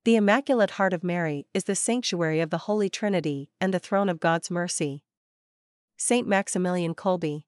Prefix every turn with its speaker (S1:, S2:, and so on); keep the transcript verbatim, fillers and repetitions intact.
S1: The Immaculate Heart of Mary is the sanctuary of the Holy Trinity and the throne of God's mercy. Saint Maximilian Kolbe.